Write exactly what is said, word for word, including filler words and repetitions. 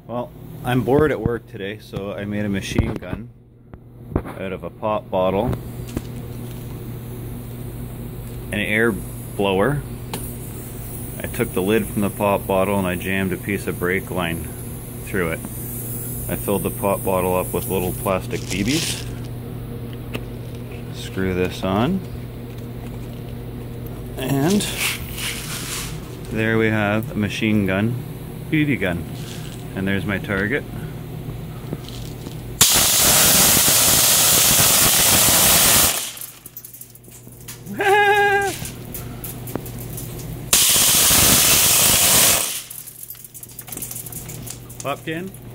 Well, I'm bored at work today, so I made a machine gun out of a pop bottle, an air blower. I took the lid from the pop bottle and I jammed a piece of brake line through it. I filled the pop bottle up with little plastic B Bs. Screw this on. And there we have a machine gun B B gun. And there's my target. Popkin.